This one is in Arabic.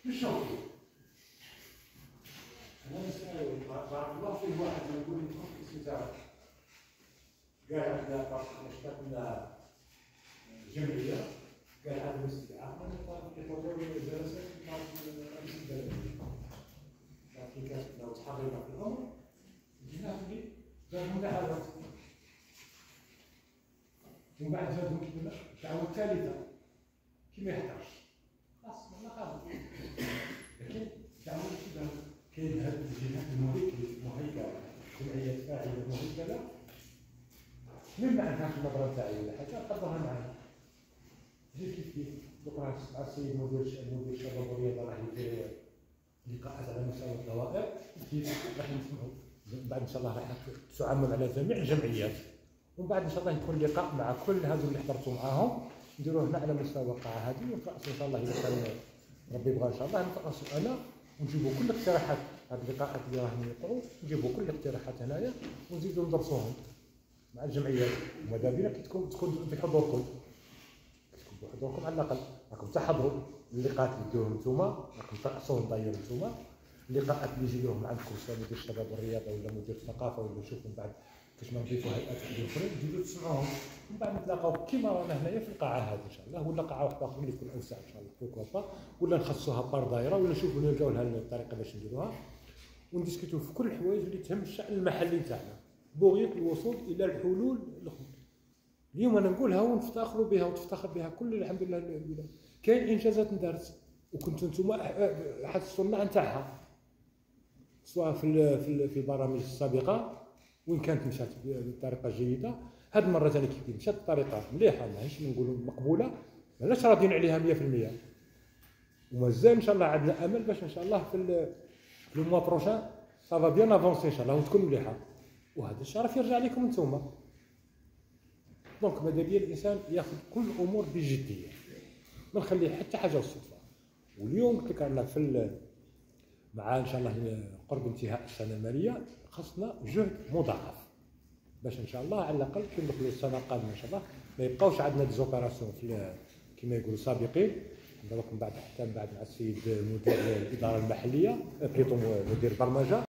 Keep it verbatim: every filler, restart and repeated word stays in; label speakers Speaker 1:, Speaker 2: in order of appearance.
Speaker 1: شوفي انا نسال بارك الله فيه واحد يقول لي في الاسم تاعك قال عندنا فرق اشتقنا جمعيه قال هذا الاستدعاء انا طالب في حضور جلسات مع رئيس البلديه لكن كانت لو تحررنا في الامر جينا في قال لنا هذا ومن بعد زادوا الدعوه الثالثه كما يحتاج خلاص والله خلاص لكن الدعوه الثالثه كاين هذه الجهات المهيكله جمعيات فاعله مهيكله من بعد هاك النظره تاعي ولا حاجه قدرها معايا جيت كيف كيف دوك راه مع السيد مدير مدير الشباب والرياضه راه يدير لقاءات على مستوى الدوائر كيف راح نسمعوا من بعد ان شاء الله راح تعمم على جميع الجمعيات ومن بعد ان شاء الله يكون لقاء مع كل هذو اللي حضرتوا معاهم نديروه هنا على مستوى القاعه هذه ونترأسوا ان شاء الله اذا كان ربي يبغى ان شاء الله نترأسوا انا ونجيبوا كل الاقتراحات هذه اللقاءات اللي راهم يوقعوا نجيبوا كل الاقتراحات هنايا ونزيدوا ندرسوهم مع الجمعيات وماذا بينا كي تكون تكون بحضوركم تكون بحضوركم على الاقل راكم تحضروا اللقاءات اللي ديروهم نتوما راكم ترأسوهم داير نتوما اللقاءات اللي يجيوهم عندكم سواء مدير الشباب والرياضه ولا مدير الثقافه ولا نشوفوا من بعد كيفاش ما نضيفوا هيئات اخرى تجيو تسمعوهم ومن بعد نتلاقاو كيما رانا هنايا في القاعه هذه ان شاء الله ولا قاعه واحده اخرى اللي تكون اوسع ان شاء الله بوكو با ولا نخصوها بار دايره ولا نشوفوا نلقاو لها الطريقه باش نديروها وندسكتوا في كل الحوايج اللي تهم الشأن المحلي تاعنا بغية الوصول الى الحلول الاخرى. اليوم انا نقولها ونفتخروا بها وتفتخر بها كل الحمد لله البلاد كاين انجازات ندارت وكنتوا انتم حسوا المعنى نتاعها سواء في في البرامج السابقه وين كانت مشات بطريقه جيده هذه المره ثاني كيف مشات بطريقه مليحه ماهيش نقولوا مقبوله ماناش راضيين عليها مية في المية ومازال ان شاء الله عندنا امل باش ان شاء الله في لو موا بروشان صافا بيان افونسي ان شاء الله وتكون مليحه وهذا الشرف يرجع لكم انتوما. دونك ماذا بيا الانسان ياخذ كل الامور بجديه ما نخلي حتى حاجه بالصدفه. واليوم قلت لك رانا في مع ان شاء الله قرب انتهاء السنه الماليه خصنا جهد مضاعف باش ان شاء الله على الاقل كي ندخلوا السنه القادمه ان شاء الله ما يبقاوش عندنا ديزوبيراسيون في كما يقولوا سابقين من بعد حتى من بعد مع السيد مدير الاداره المحليه بليطو مدير البرمجه